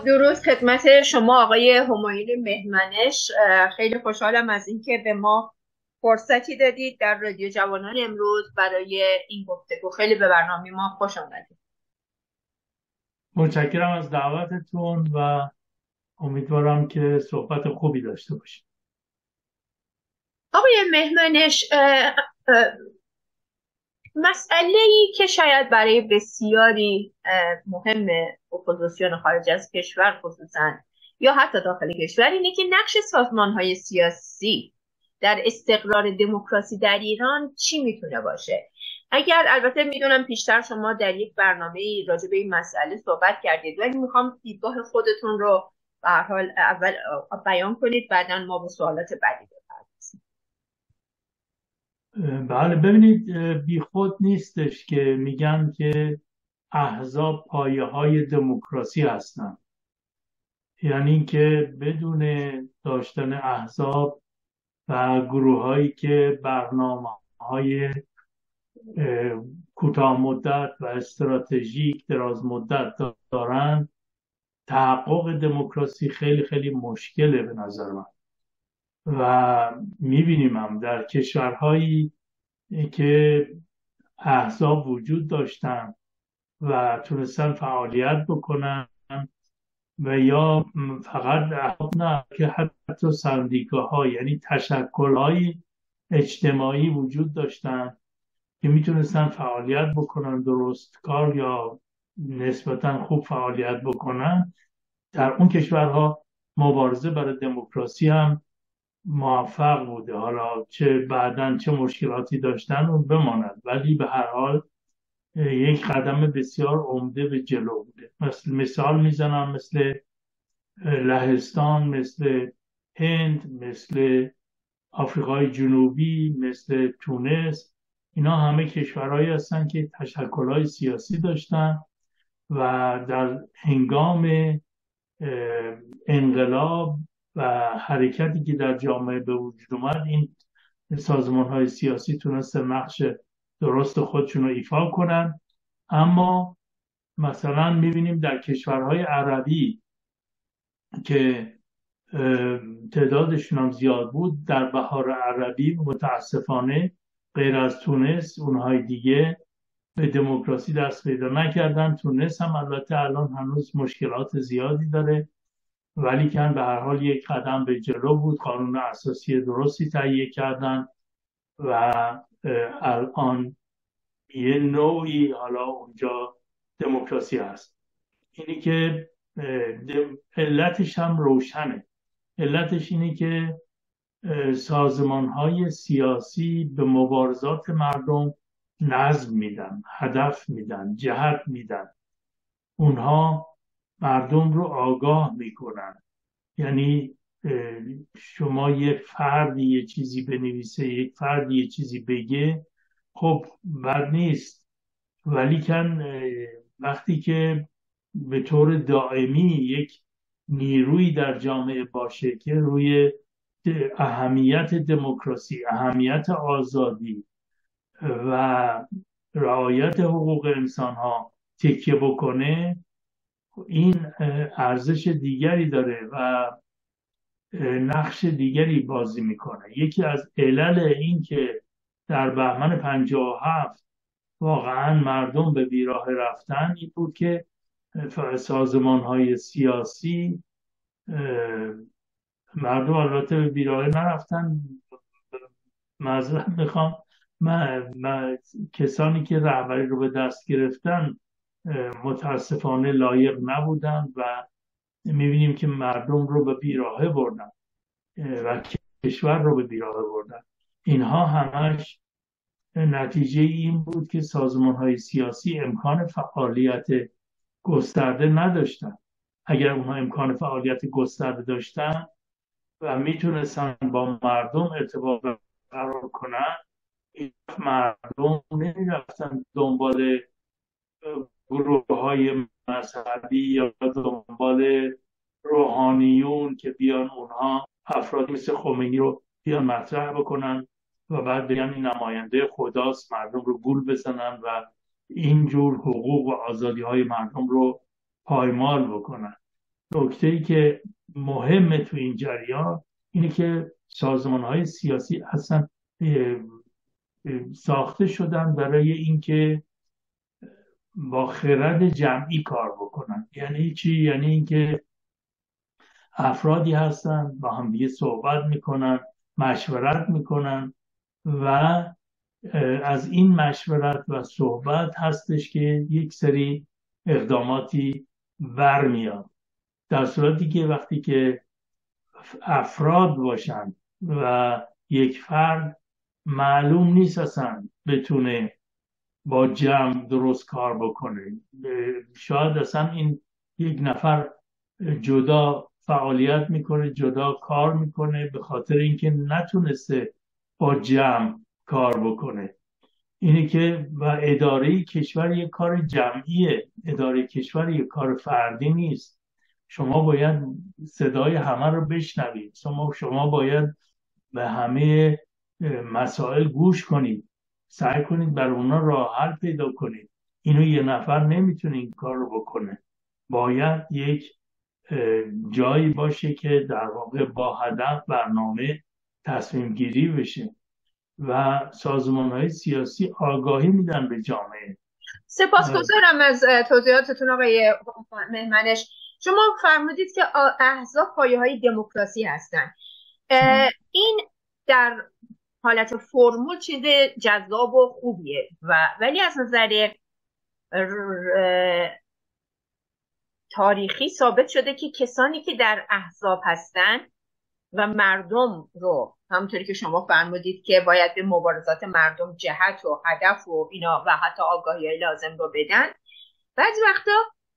درود خدمت شما آقای همایون مهمنش. خیلی خوشحالم از اینکه به ما فرصتی دادید در رادیو جوانان امروز برای این گفتگو. خیلی به برنامه ما خوش آمدید. متشکرم از دعوتتون و امیدوارم که صحبت خوبی داشته باشیم. آقای مهمنش، مسئله‌ای که شاید برای بسیاری مهمه، اپوزیسیون خارج از کشور خصوصا یا حتی داخل کشور، اینه که نقش سازمان‌های سیاسی در استقرار دموکراسی در ایران چی میتونه باشه. اگر البته میدونم پیشتر شما در یک برنامه راجع به این مسئله صحبت کردید، ولی میخوام دیدگاه خودتون رو به هر حال اول بیان کنید، بعداً ما به سوالات بعدی بپردازیم. بله، ببینید، بیخود نیستش که میگن که احزاب پایه های دموکراسی هستند. یعنی که بدون داشتن احزاب و گروه هایی که برنامه های کوتاه مدت و استراتژیک دراز مدت دارند، تحقق دموکراسی خیلی خیلی مشکله به نظر من. و میبینیم هم در کشورهایی که احزاب وجود داشتن و تونستن فعالیت بکنن و یا فقط احزاب نه، که حتی سندیکاها، یعنی تشکل‌های اجتماعی وجود داشتن که میتونستن فعالیت بکنن، درست کار یا نسبتا خوب فعالیت بکنن. در اون کشورها مبارزه برای دموکراسی هم موفق بوده. حالا چه بعداً چه مشکلاتی داشتن اون بماند، ولی به هر حال یک قدم بسیار عمده به جلو بوده. مثال میزنم، مثل لهستان، مثل هند، مثل آفریقای جنوبی، مثل تونس. اینا همه کشورهایی هستن که تشکل‌های سیاسی داشتن و در هنگام انقلاب و حرکتی که در جامعه به وجود اومد، این سازمان های سیاسی تونستن نقش درست خودشون رو ایفا کنن. اما مثلا میبینیم در کشورهای عربی که تعدادشون هم زیاد بود، در بهار عربی متاسفانه غیر از تونس اونهای دیگه به دموکراسی دست پیدا نکردن. تونس هم البته الان هنوز مشکلات زیادی داره، ولی کن به هر حال یک قدم به جلو بود. قانون اساسی درستی تهیه کردن و الان یه نوعی حالا اونجا دموکراسی هست. اینی که علتش هم روشنه. علتش اینه که سازمان های سیاسی به مبارزات مردم نظم میدن، هدف میدن، جهت میدن. اونها مردم رو آگاه میکنن. یعنی شما یک فردی یه چیزی بنویسه، یک فردی یه چیزی بگه، خب بد نیست، ولی وقتی که به طور دائمی یک نیروی در جامعه باشه که روی اهمیت دموکراسی، اهمیت آزادی و رعایت حقوق انسان ها تکیه بکنه، این ارزش دیگری داره و نقش دیگری بازی میکنه. یکی از علل این که در بهمن 57 واقعا مردم به بیراه رفتن این بود که سازمان های سیاسی، مردم البته به بیراه نرفتن، معذرت میخوام، کسانی که رهبری رو به دست گرفتن متاسفانه لایق نبودن و میبینیم که مردم رو به بیراهه بردن و کشور رو به بیراهه بردن. اینها همش نتیجه این بود که سازمان های سیاسی امکان فعالیت گسترده نداشتن. اگر اونها امکان فعالیت گسترده داشتن و میتونستن با مردم ارتباط برقرار کنن، این مردم نمیرفتن دنبال گروه های مذهبی یا دنبال روحانیون که بیان اونها افرادی مثل خمینی رو بیان مطرح بکنن و بعد بگن این نماینده خداست، مردم رو گول بزنن و اینجور حقوق و آزادی های مردم رو پایمال بکنن. نکته‌ای که مهمه تو این جریان اینه که سازمان‌های سیاسی اصلا ساخته شدن برای اینکه با خرد جمعی کار بکنن. یعنی چی؟ یعنی اینکه افرادی هستن با هم دیگه صحبت میکنن، مشورت میکنن و از این مشورت و صحبت هستش که یک سری اقداماتی برمیاد. در صورتی که وقتی که افراد باشن و یک فرد معلوم نیست اصلا بتونه با جمع درست کار بکنه، شاید اصلا این یک نفر جدا فعالیت میکنه، جدا کار میکنه به خاطر اینکه نتونسته با جمع کار بکنه. اینه که و اداره کشور یک کار جمعیه، اداره کشور یک کار فردی نیست. شما باید صدای همه رو بشنوید، شما باید به همه مسائل گوش کنید، سعی کنید بر اونا راه حل پیدا کنید. اینو یه نفر نمیتونه این کار رو بکنه. باید یک جایی باشه که در واقع با هدف برنامه تصمیم گیری بشه و سازمان های سیاسی آگاهی میدن به جامعه. سپاسگزارم از توضیحاتتون آقای مهمنش. شما فرمودید که احزاب پایه های دموکراسی هستند. این در حالت فرمول چیز جذاب و خوبیه ولی از نظر تاریخی ثابت شده که کسانی که در احزاب هستن و مردم رو همونطوری که شما فرمودید که باید به مبارزات مردم جهت و هدف و اینا و حتی آگاهی لازم رو بدن، بعضی وقتا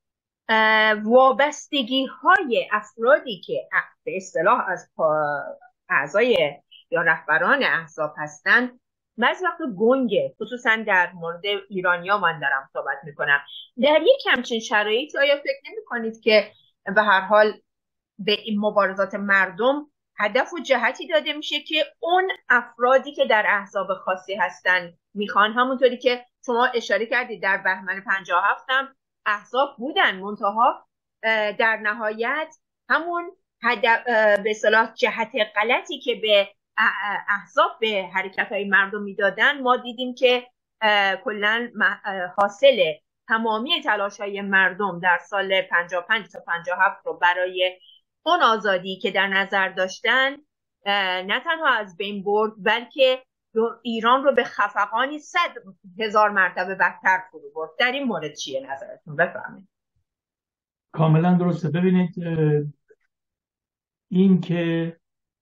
وابستگی های افرادی که به اصطلاح از اعضای یا رهبران احزاب هستن بعضی وقتا گنگه. خصوصا در مورد ایرانیا من دارم صحبت میکنم. در یک همچین شرایطی آیا فکر نمی کنید که به هر حال به این مبارزات مردم هدف و جهتی داده میشه که اون افرادی که در احزاب خاصی هستن میخوان، همونطوری که شما اشاره کردید در بهمن 57 هم احزاب بودن، منتها در نهایت همون هدف به اصطلاح جهت غلطی که به احزاب به حرکت‌های مردم میدادن ما دیدیم که کلاً حاصل تمامی تلاش‌های مردم در سال 55 تا 57 رو برای اون آزادی که در نظر داشتن نه تنها از بین برد بلکه ایران رو به خفقانی 100,000 مرتبه بدتر فرو برد. در این مورد چیه نظرتون؟ بفرمایید. کاملا درسته. ببینید این که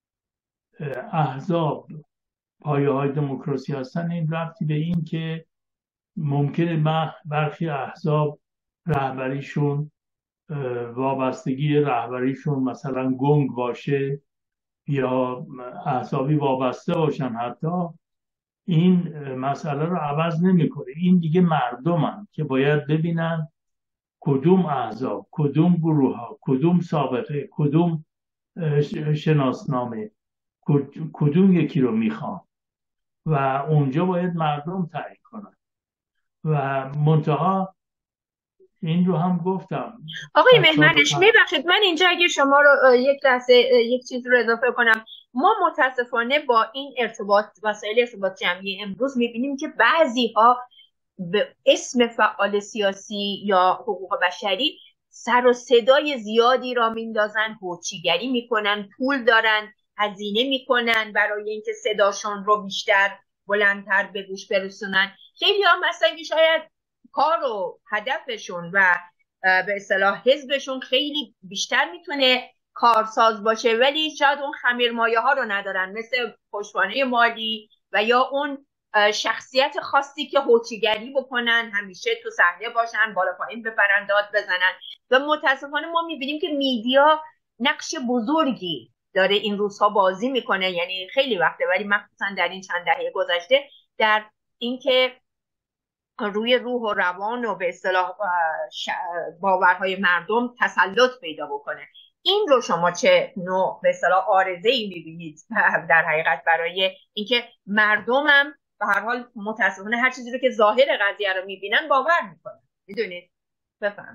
احزاب پایه های دموکراسی هستن این ربطی به این که ممکنه برخی احزاب رهبریشون وابستگی رهبریشون مثلا گنگ باشه یا احزابی وابسته باشن، حتی این مسئله رو عوض نمیکنه. این دیگه مردمن که باید ببینن کدوم احزاب، کدوم گروه ها، کدوم سابقه، کدوم شناسنامه، کدوم یکی رو میخوان و اونجا باید مردم تعیین کنن. و منتها این رو هم گفتم آقای مهمنش میبخشید من اینجا اگه شما رو یک لحظه یک چیز رو اضافه کنم. ما متاسفانه با این وسایل ارتباط جمعی امروز میبینیم که بعضی ها به اسم فعال سیاسی یا حقوق بشری سر و صدای زیادی را میندازن، هوچیگری میکنن، پول دارن، هزینه میکنن برای اینکه صداشون رو بیشتر بلندتر به گوش برسونن. خیلی هم مثلا شاید کار و هدفشون و به اصطلاح حزبشون خیلی بیشتر میتونه کارساز باشه ولی شاید اون خمیرمایه ها رو ندارن، مثل پشتوانه مالی و یا اون شخصیت خاصی که هوچیگری بکنن، همیشه تو صحنه باشن، بالا پایین بپرن، داد بزنن. و متاسفانه ما میبینیم که میدیا نقش بزرگی داره این روزها بازی میکنه، یعنی خیلی وقته ولی مخصوصا در این چند دهه گذشته، در اینکه روی روح و روان و به اصطلاح باورهای مردم تسلط پیدا بکنه. این رو شما چه نوع به اصطلاح عارضه‌ای می‌بینید در حقیقت برای اینکه مردمم به هر حال متأسفانه هر چیزی رو که ظاهر قضیه رو می‌بینن باور می‌کنن؟ می‌دونید؟ بفهم.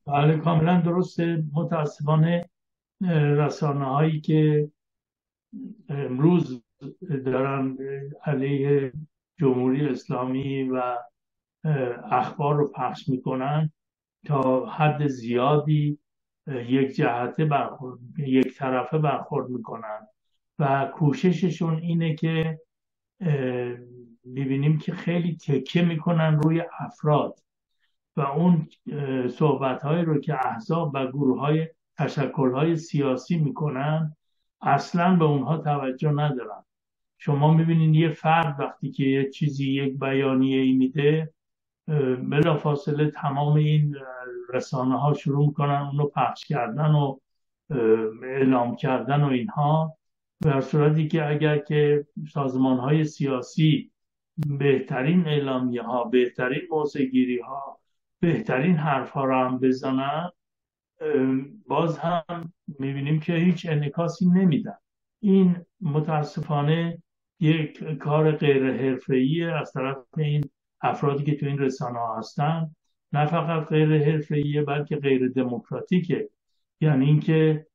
بله کاملا درسته. متاسفانه رسانه هایی که امروز دارن علیه جمهوری اسلامی و اخبار رو پخش میکنن تا حد زیادی یک جهته برخورد، یک طرفه برخورد میکنن و کوشششون اینه که میبینیم که خیلی تکیه میکنن روی افراد و اون صحبت هایی رو که احزاب و گروه های تشکل های سیاسی میکنن اصلا به اونها توجه ندارن. شما میبینید یه فرد وقتی که یه چیزی، یک بیانیه ای میده، بلافاصله تمام این رسانه ها شروع میکنن اونو پخش کردن و اعلام کردن و اینها، در صورتی که اگر که سازمان های سیاسی بهترین اعلامیه ها، بهترین موضع ها، بهترین حرف ها را هم بزنن، باز هم میبینیم که هیچ انعکاسی نمیدن. این متاسفانه یک کار غیر حرفه‌ای از طرف این افرادی که تو این رسانه ها هستن. نه فقط غیر حرفه‌ایه بلکه غیر دموکراتیکه. یعنی اینکه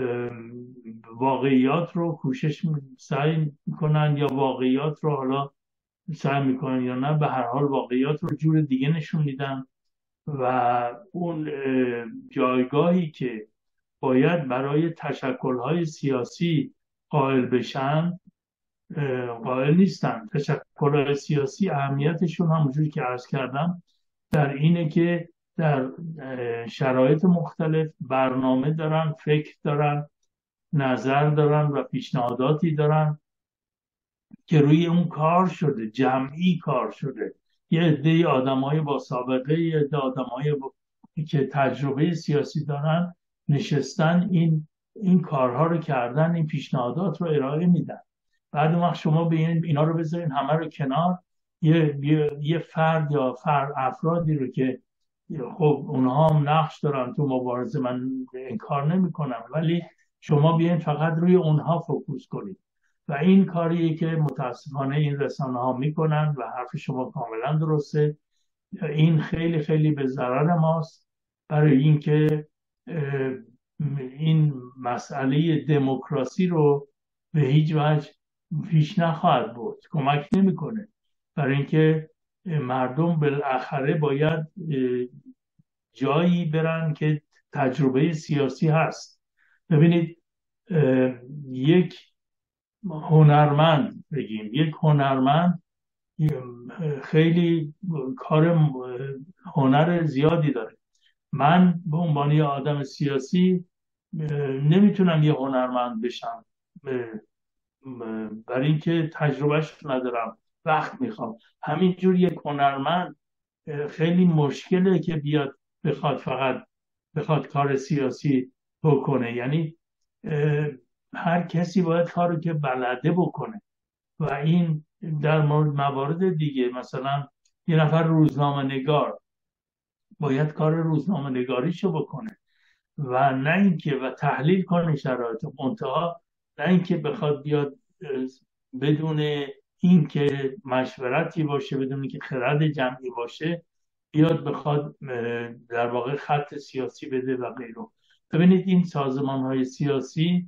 واقعیات رو سعی میکنن، یا واقعیات رو حالا سعی میکنن یا نه، به هر حال واقعیات رو جور دیگه نشون میدن و اون جایگاهی که باید برای تشکل‌های سیاسی قائل بشن قائل نیستن. تشکل‌های سیاسی اهمیتشون همونجوری که عرض کردم در اینه که در شرایط مختلف برنامه دارن، فکر دارن، نظر دارن و پیشنهاداتی دارن که روی اون کار شده، جمعی کار شده. یه عده آدمای با سابقه، یه عده آدمای که تجربه سیاسی دارن نشستن این کارها رو کردن، این پیشنهادات رو ارائه میدن. بعد وقت شما به اینا رو بذارین همه رو کنار، یه فرد یا افرادی رو که خب اونها هم نقش دارن تو مبارزه، من انکار نمی کنم، ولی شما بیاین فقط روی اونها فوکوس کنید و این کاریه که متاسفانه این رسانه ها میکنن و حرف شما کاملا درسته. این خیلی خیلی به ضرر ماست، برای اینکه این مسئله دموکراسی رو به هیچ وجه پیش نخواهد برد، کمک نمیکنه. برای اینکه مردم بالاخره باید جایی برن که تجربه سیاسی هست. ببینید یک هنرمند، بگیم یک هنرمند خیلی کار هنر زیادی داره. من به عنوان یه آدم سیاسی نمیتونم یه هنرمند بشم، برای اینکه تجربهش ندارم، وقت میخوام. همینجور یک هنرمند خیلی مشکله که بیاد بخواد کار سیاسی بکنه. یعنی هر کسی باید کارو که بلده بکنه و این در موارد دیگه، مثلا یه نفر روزنامه نگار باید کار روزنامه نگاریشو بکنه و نه اینکه و تحلیل کنه شرایط منتها، نه اینکه بخواد بیاد بدون اینکه مشورتی باشه، بدون اینکه خرد جمعی باشه، بیاد بخواد در واقع خط سیاسی بده و غیره. ببینید این سازمان های سیاسی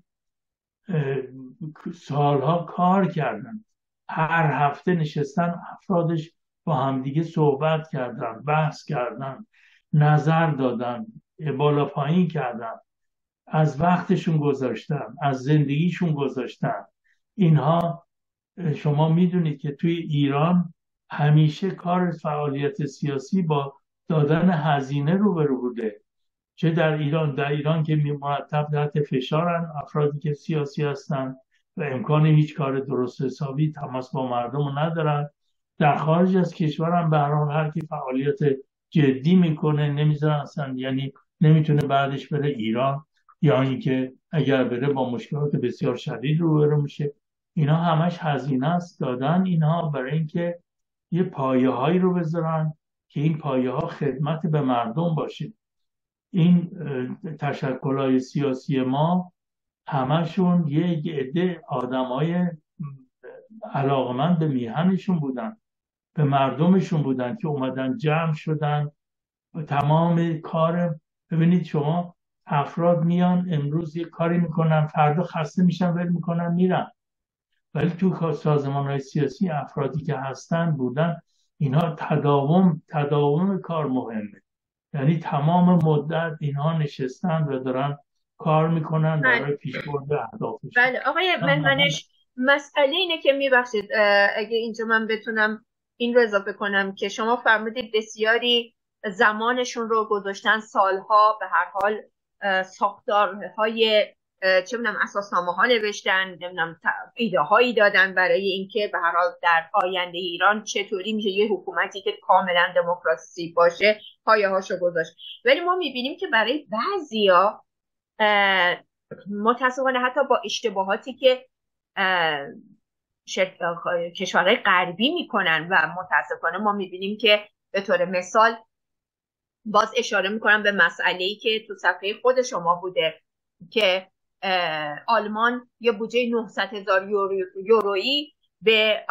سالها کار کردن، هر هفته نشستن افرادش با همدیگه صحبت کردن، بحث کردن، نظر دادن، بالا پایین کردن، از وقتشون گذاشتن، از زندگیشون گذاشتن. اینها شما میدونید که توی ایران همیشه کار فعالیت سیاسی با دادن هزینه روبرو بوده. چه در ایران که مرتب تحت فشارن افرادی که سیاسی هستن و امکان هیچ کار درست حسابی تماس با مردم رو ندارن. در خارج از کشور هم به هر کی فعالیت جدی میکنه نمیذارن اصلا، یعنی نمیتونه بعدش بره ایران، یا اینکه اگر بره با مشکلات بسیار شدید روبرو میشه. اینا همش هزینه است دادن اینها برای اینکه یه پایه هایی رو بذارن که این پایه ها خدمت به مردم باشه. این تشکل‌های سیاسی ما همشون یک عده آدمای علاقمند به میهنشون بودن، به مردمشون بودن که اومدن جمع شدن و تمام کار ببینید شما افراد میان امروز یه کاری میکنن، فردا خسته میشن ول میکنن میرن. ولی تو سازمان های سیاسی افرادی که هستن بودن، اینها تداوم کار مهمه. یعنی تمام مدت اینها نشستن و دارن کار میکنن بله برای پیشبرد اهدافشون. بله آقای مهمنش، مسئله اینه که میبخشید اگه اینجا من بتونم این رو اضافه کنم که شما فرمودید بسیاری زمانشون رو گذاشتن، سالها به هر حال ساختارهای چه میدونم اساسنامه ها نوشتن، نمیدونم ایده هایی دادن برای اینکه به هر حال در آینده ایران چطوری میشه یه حکومتی که کاملا دموکراسی باشه پایه هاشو گذاشت. ولی ما میبینیم که برای بعضیا متاسفانه حتی با اشتباهاتی که کشورهای غربی میکنن و متاسفانه ما میبینیم که به طور مثال باز اشاره میکنم به مسئله‌ای که تو صفحه خود شما بوده که آلمان یه بودجه 900,000 یورویی به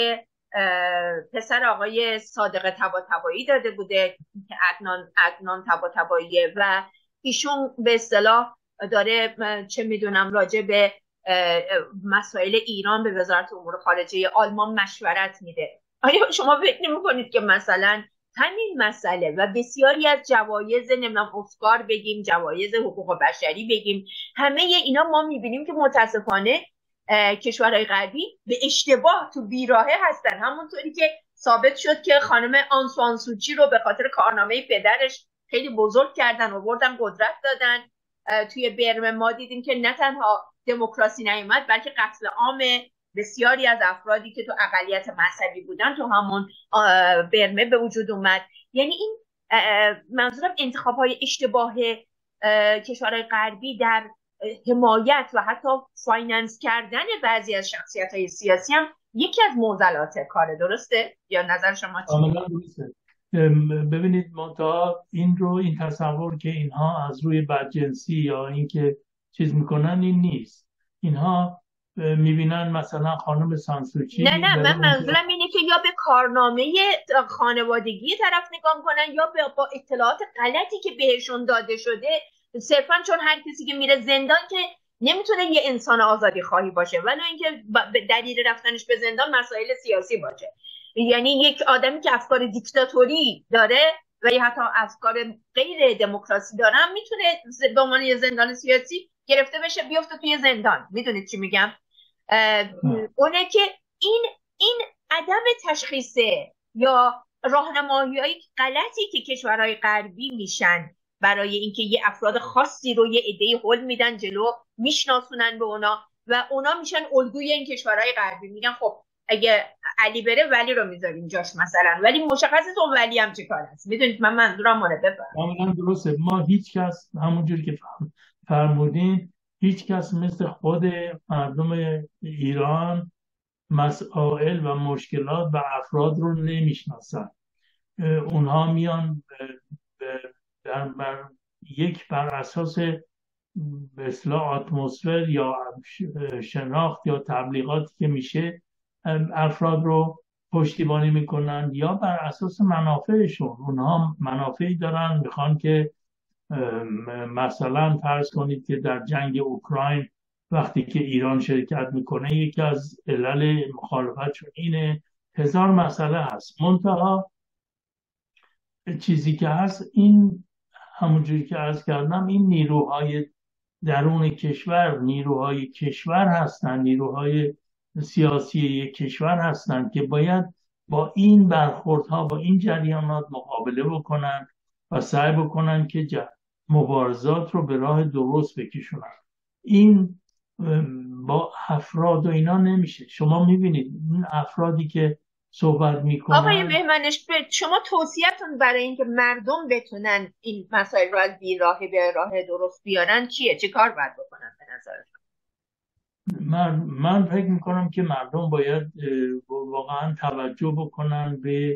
پسر آقای صادق طباطبایی داده بوده که عدنان طباطبایی، و ایشون به اصطلاح داره چه میدونم راجع به مسائل ایران به وزارت امور خارجه آلمان مشورت میده. آیا شما فکر نمی‌کنید که مثلا همین مسئله و بسیاری از جوایز نمیدونم اسکار بگیم، جوایز حقوق بشری بگیم، همه اینا ما میبینیم که متاسفانه کشورهای غربی به اشتباه تو بیراهه هستن، همونطوری که ثابت شد که خانم آن سوان سوچی رو به خاطر کارنامه پدرش خیلی بزرگ کردن و بردن قدرت دادن. توی برمه ما دیدیم که نه تنها دموکراسی نیومد بلکه قتل عام بسیاری از افرادی که تو اقلیت مذهبی بودن تو همون برمه به وجود اومد. یعنی این منظورم انتخاب‌های اشتباه کشورهای غربی در حمایت و حتی فایننس کردن بعضی از شخصیت‌های سیاسی هم یکی از معضلات کاره. درسته؟ یا نظر شما چیه؟ کاملا درسته. ببینید منتها این تصور که اینها از روی بدجنسی یا اینکه چیز میکنن این نیست. اینها میبینن مثلا خانم سانسوچی، نه من منظورم اینه که یا به کارنامه خانوادگی طرف نگاه کنن یا با اطلاعات غلطی که بهشون داده شده، صرفا چون هر کسی که میره زندان که نمیتونه یه انسان آزادی خواهی باشه، ولی اینکه به دلیل رفتنش به زندان مسائل سیاسی باشه. یعنی یک آدمی که افکار دیکتاتوری داره و یا حتی افکار غیر دموکراسی داره میتونه به عنوان یه زندان سیاسی گرفته بشه بیفته توی زندان. میدونید چی میگم؟ اونه که این عدم تشخیص یا راهنمایی‌های غلطی که کشورهای غربی میشن برای اینکه یه افراد خاصی رو یه عده‌ای هول میدن جلو، میشناسونن به اونا و اونا میشن الگوی این کشورهای غربی. میگن خب اگه علی بره ولی رو میذاریم جاش مثلا، ولی مشخصه اون ولی هم چه کار است. میدونید من منظورم اونه. بفرمایید. کاملا درسته. ما هیچ کس همونجوری که فرمودین هیچ کس مثل خود مردم ایران مسائل و مشکلات و افراد رو نمیشناسن. اونها میان بر اساس به اصطلاح اتمسفر یا شناخت یا تبلیغاتی که میشه افراد رو پشتیبانی میکنن یا بر اساس منافعشون. اونها منافعی دارن، میخوان که مثلا فرض کنید که در جنگ اوکراین وقتی که ایران شرکت میکنه یکی از علل مخالفتشون اینه. هزار مسئله هست. منتها چیزی که هست این همونجوری که عرض کردم، این نیروهای درون کشور، نیروهای کشور هستن، نیروهای سیاسی یک کشور هستن که باید با این برخوردها، با این جریانات مقابله بکنن و سعی بکنن که مبارزات رو به راه درست بکشونن. این با افراد و اینا نمیشه. شما میبینید این افرادی که صحبت میکنن. آقای بهمنش، شما توصیه‌تون برای اینکه مردم بتونن این مسائل رو از بیراهه به راه درست بیارن چیه؟ چه کار باید بکنن به نظرتون؟ من فکر میکنم که مردم باید واقعا توجه بکنن به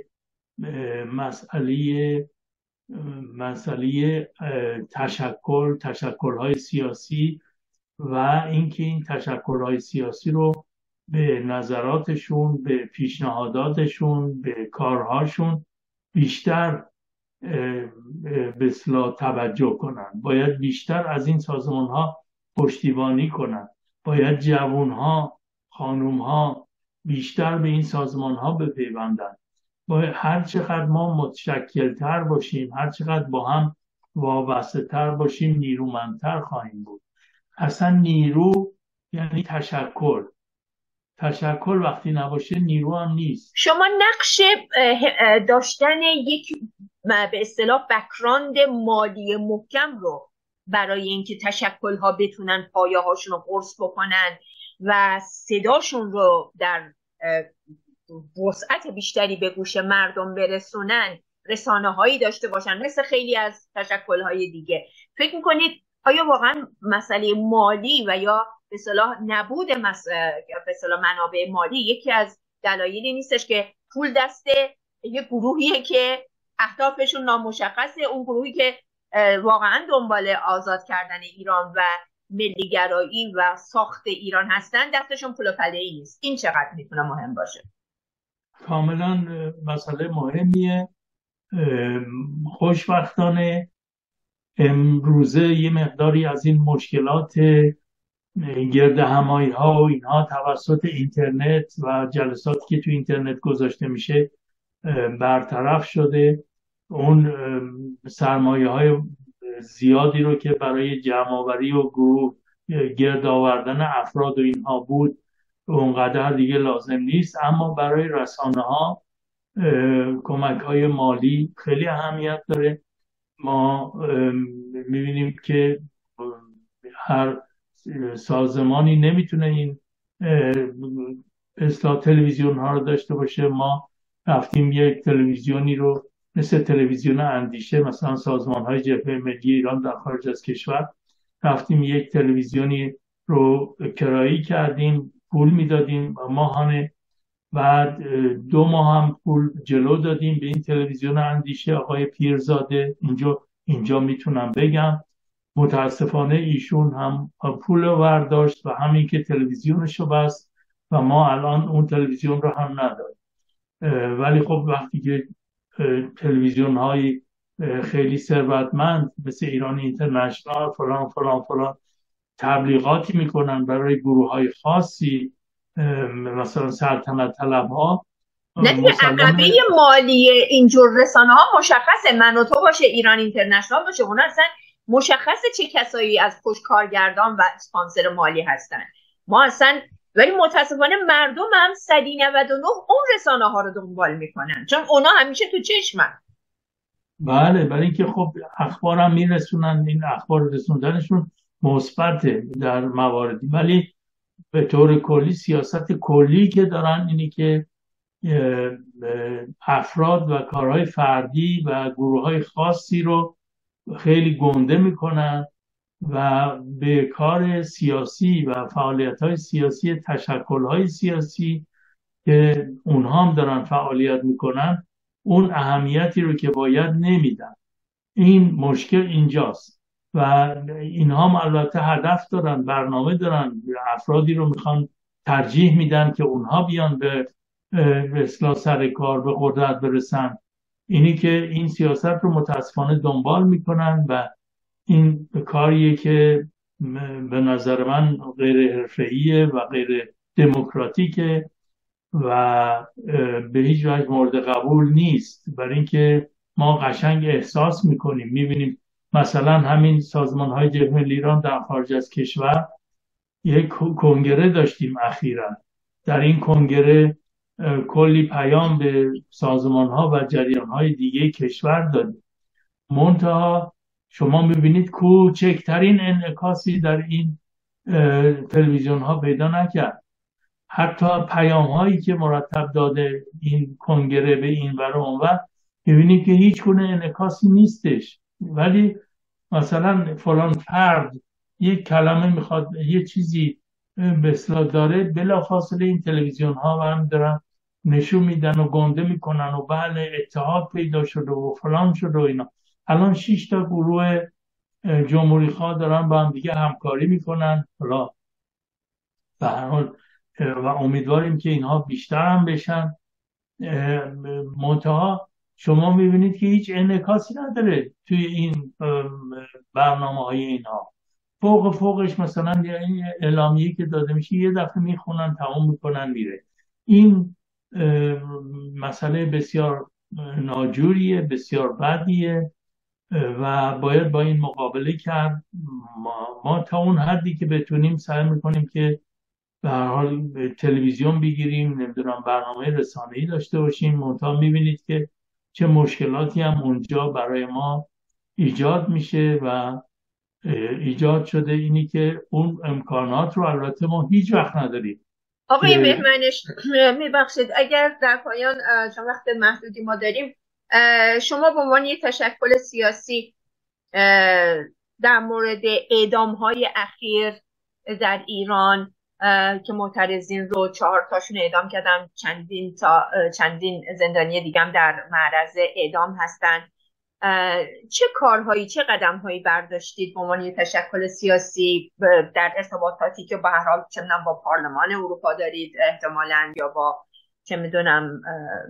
مسئله تشکل‌های سیاسی و اینکه این تشکل‌های سیاسی رو به نظراتشون، به پیشنهاداتشون، به کارهاشون بیشتر به اصطلاح توجه کنن. باید بیشتر از این سازمان ها پشتیبانی کنن. باید جوان ها، خانوم ها بیشتر به این سازمان ها بپیوندن. باید هر چقدر ما متشکل تر باشیم، هر چقدر با هم وابسته تر باشیم، نیرومندتر خواهیم بود. اصلا نیرو یعنی تشکل. تشکل وقتی نباشه نیرو هم نیست. شما نقش داشتن یک به اصطلاح بک‌گراند مالی محکم رو برای اینکه تشکل‌ها بتونن پایه‌هاشون رو قرص بکنن و صداشون رو در وسعت بیشتری به گوش مردم برسونن، رسانه‌هایی داشته باشن مثل خیلی از تشکل‌های دیگه، فکر می‌کنید آیا واقعا مسئله مالی و یا به اصطلاح نبود به اصطلاح منابع مالی یکی از دلایلی نیستش که پول دست یه گروهیه که اهدافشون نامشخصه، اون گروهی که واقعا دنبال آزاد کردن ایران و ملیگرایی و ساخت ایران هستن، دستشون پول و پله‌ای نیست؟ این چقدر میتونه مهم باشه؟ کاملا مسئله مهمیه. خوشبختانه امروزه یه مقداری از این مشکلات گرد همایی ها و اینها توسط اینترنت و جلساتی که تو اینترنت گذاشته میشه برطرف شده. اون سرمایه های زیادی رو که برای جمع آوری و گروه گرد آوردن افراد و اینها بود اونقدر دیگه لازم نیست. اما برای رسانه ها کمک های مالی خیلی اهمیت داره. ما میبینیم که هر سازمانی نمیتونه این اصلاح تلویزیون ها رو داشته باشه. ما رفتیم یک تلویزیونی رو مثل تلویزیون اندیشه، مثلا سازمان های جبهه ملی ایران در خارج از کشور، رفتیم یک تلویزیونی رو کرایی کردیم، پول میدادیم ماهانه. بعد 2 ماه هم پول جلو دادیم به این تلویزیون اندیشه آقای پیرزاده. اینجا میتونم بگم متاسفانه ایشون هم پول رو برداشت و همین که تلویزیونش رو بست و ما الان اون تلویزیون رو هم نداریم. ولی خب وقتی که تلویزیون های خیلی ثروتمند مثل ایران اینترنشنال فلان فلان فلان تبلیغاتی میکنن برای گروه های خاصی، مثلا سلطنت طلب ها، نه دیگه عقبه مالی اینجور رسانه ها مشخصه، من و تو باشه، ایران اینترنشنال باشه، اونا اصلا مشخصه چه کسایی از پشت کارگردان و اسپانسر مالی هستن. ما اصلا ولی متاسفانه مردم هم 199 اون رسانه ها رو دنبال میکنن چون اونا همیشه تو چشمن. بله، برای اینکه خب اخبار هم میرسونن، این اخبار رسوندنشون مثبته در مواردی، ولی به طور کلی سیاست کلی که دارن اینی که افراد و کارهای فردی و گروه های خاصی رو خیلی گنده میکنن و به کار سیاسی و فعالیت های سیاسی تشکل های سیاسی که اونها هم دارن فعالیت میکنن اون اهمیتی رو که باید نمیدن. این مشکل اینجاست و اینها هم البته هدف دارن، برنامه دارن، افرادی رو میخوان ترجیح میدن که اونها بیان به اصلاح سر کار به قدرت برسن. اینی که این سیاست رو متاسفانه دنبال میکنن و این کاریه که به نظر من غیر حرفه‌ایه و غیر دموکراتیکه و به هیچ وجه مورد قبول نیست. برای اینکه ما قشنگ احساس میکنیم، میبینیم مثلا همین سازمان های جبهه ملی ایران در خارج از کشور یک کنگره داشتیم اخیراً. در این کنگره کلی پیام به سازمان ها و جریان های دیگه کشور دادیم، منتها شما میبینید کوچکترین انعکاسی در این تلویزیون ها پیدا نکرد. حتی پیام هایی که مرتب داده این کنگره به این ور اون ور میبینید که هیچ گونه انعکاسی نیستش. ولی مثلا فلان فرد یک کلمه میخواد یه چیزی به اصطلاح داره، بلافاصله این تلویزیون ها هم دارن نشون میدن و گنده میکنن و بله اتحاد پیدا شده و فلان شده و اینا. الان 6 تا گروه جمهوری خواه دارن با هم دیگه همکاری میکنن. حالا به هر حال و امیدواریم که اینها بیشتر هم بشن. منتها شما میبینید که هیچ انعکاسی نداره توی این برنامه های اینها. فوقش مثلا این اعلامیه که داده میشه یه دفعه میخونن تمام میکنن میره. این مسئله بسیار ناجوریه، بسیار بدیه و باید با این مقابله کرد. ما تا اون حدی که بتونیم سعی میکنیم که به هر حال تلویزیون بگیریم، نمیدونم برنامه رسانه‌ای داشته باشیم. منتها میبینید که چه مشکلاتی هم اونجا برای ما ایجاد میشه و ایجاد شده. اینی که اون امکانات رو البته ما هیچ وقت نداریم. آقای مهمنش میبخشید اگر در پایان چون وقت محدودی ما داریم، شما به عنوان یک تشکل سیاسی در مورد اعدام های اخیر در ایران که معترضین رو 4 تاشون اعدام کردن، چندین زندانی دیگه هم در معرض اعدام هستن، چه کارهایی، چه قدمهایی برداشتید به عنوان تشکل سیاسی در ارتباطاتی که به هر حال چه می‌دونم با پارلمان اروپا دارید احتمالاً، یا با چه میدونم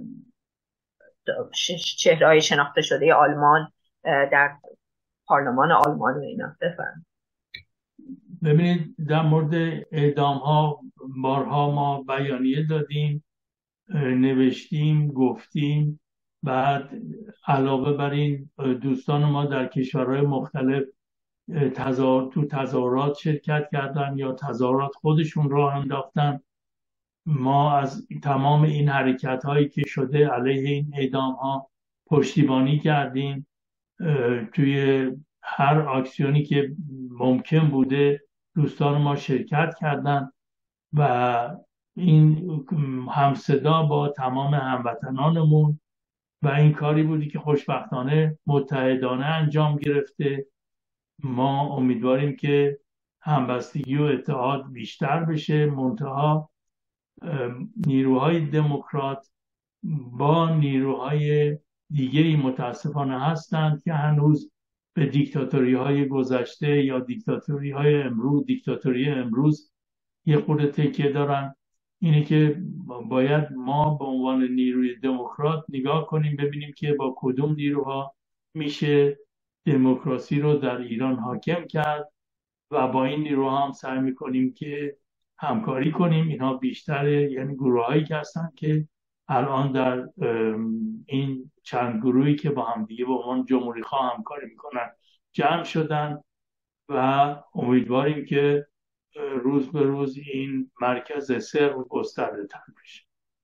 چهره‌های شناخته شده آلمان در پارلمان آلمان و اینا؟ بفرمایید. ببینید در مورد اعدام ها بارها ما بیانیه دادیم، نوشتیم، گفتیم. بعد علاوه بر این دوستان ما در کشورهای مختلف تو تظاهرات شرکت کردن یا تظاهرات خودشون راه انداختن. ما از تمام این حرکت هایی که شده علیه این اعدام ها پشتیبانی کردیم. توی هر آکسیونی که ممکن بوده دوستان ما شرکت کردن و این همصدا با تمام هموطنانمون و این کاری بودی که خوشبختانه متحدانه انجام گرفته. ما امیدواریم که همبستگی و اتحاد بیشتر بشه. منتها نیروهای دموکرات با نیروهای دیگری متاسفانه هستند که هنوز به دیکتاتوری های گذشته یا دیکتاتوری امروز یه خورده تکیه دارن. اینه که باید ما به عنوان نیروی دموکرات نگاه کنیم ببینیم که با کدوم نیروها میشه دموکراسی رو در ایران حاکم کرد و با این نیروها هم سعی میکنیم که همکاری کنیم. اینها بیشتر یعنی گروهایی که هستن که الان در این چند گروهی که با هم دیگه به عنوان جمهوری خواه همکاری میکنن جمع شدن و امیدواریم که روز به روز این مرکز سر گسترده تر بشه.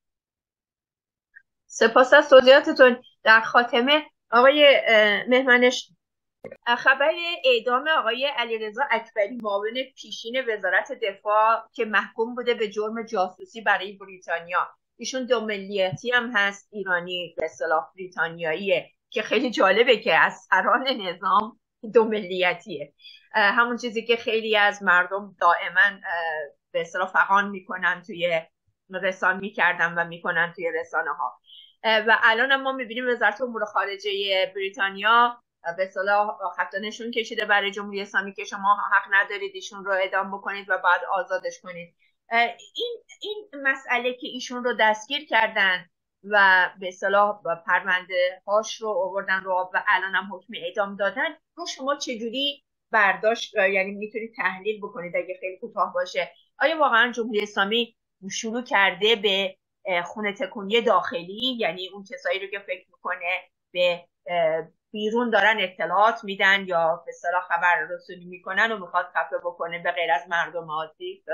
سپاس از توضیحاتتون. در خاتمه آقای مهمنش، خبر اعدام آقای علیرضا اکبری معاون پیشین وزارت دفاع که محکوم بوده به جرم جاسوسی برای بریتانیا، ایشون 2 ملیتی هم هست، ایرانی به اصطلاح بریتانیاییه، که خیلی جالبه که از سران نظام 2 ملیتیه. همون چیزی که خیلی از مردم دائما به اصطلاح فغان میکنن توی میکردن و میکنن توی رسانه ها. و الان ما میبینیم وزارت امور خارجه بریتانیا به اصطلاح خط نشون کشیده برای جمهوری اسلامی که شما حق ندارید ایشون رو اعدام بکنید و بعد آزادش کنید. این مسئله که ایشون رو دستگیر کردن و به اصطلاح پرونده هاش رو آوردن رو و الان هم حکم اعدام دادن رو شما چجوری برداشت، یعنی میتونید تحلیل بکنید اگه خیلی کوتاه باشه؟ آیا واقعا جمهوری اسلامی شروع کرده به خونه تکونی داخلی، یعنی اون کسایی رو که فکر میکنه به بیرون دارن اطلاعات میدن یا به اصطلاح خبر رسونی میکنن و میخواد خفه بکنه به غیر از مردم عادی؟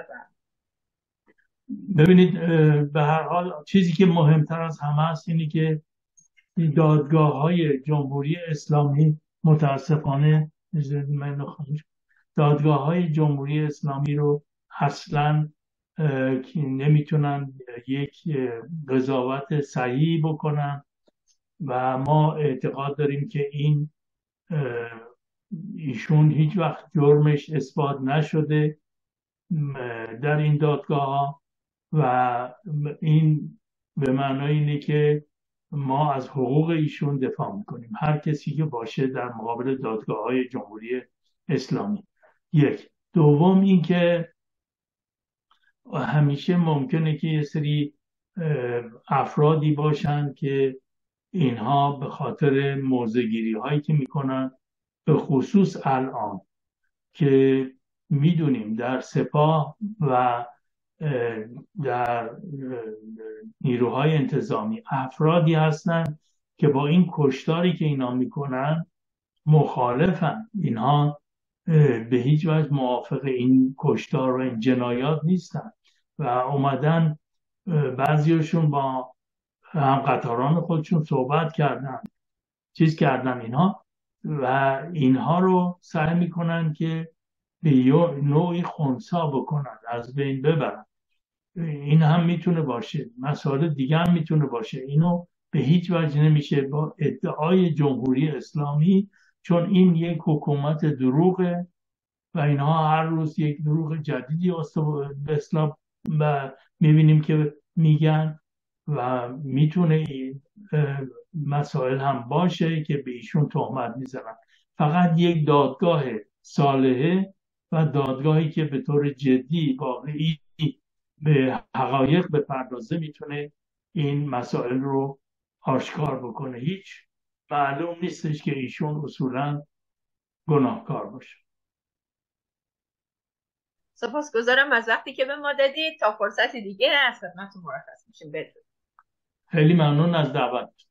ببینید به هر حال چیزی که مهمتر از همه است اینه که دادگاه‌های جمهوری اسلامی متاسفانه دادگاه‌های جمهوری اسلامی رو اصلاً نمیتونن یک قضاوت صحیح بکنن و ما اعتقاد داریم که ایشون هیچ وقت جرمش اثبات نشده در این دادگاه ها و این به معنای اینه که ما از حقوق ایشون دفاع میکنیم، هر کسی که باشه در مقابل دادگاه های جمهوری اسلامی. یک. دوم این که همیشه ممکنه که یه سری افرادی باشن که اینها به خاطر موضع‌گیری هایی که میکنن، به خصوص الان که میدونیم در سپاه و در نیروهای انتظامی افرادی هستند که با این کشتاری که اینا میکنن مخالفن. اینها به هیچ وجه موافق این کشتار و این جنایات نیستن و اومدن بعضیشون با همقطاران خودشون صحبت کردن، چیز کردن اینها، و اینها رو سعی میکنن که به نوعی خنثی بکنن، از بین ببرن. این هم میتونه باشه، مسائل دیگه هم میتونه باشه. اینو به هیچ وجه نمیشه با ادعای جمهوری اسلامی، چون این یک حکومت دروغه و اینها هر روز یک دروغ جدیدی به اصطلاح و میبینیم که میگن و میتونه این مسائل هم باشه که به ایشون تهمت میزنن. فقط یک دادگاه صالحه و دادگاهی که به طور جدی واقعی به حقایق بپردازه میتونه این مسائل رو آشکار بکنه. هیچ معلوم نیستش که ایشون اصولا گناهکار باشه. سپاسگزارم از وقتی که به ما دادید. تا فرصتی دیگه از خدمتتون مرخص میشیم. بدرود. خیلی ممنون از دعوت.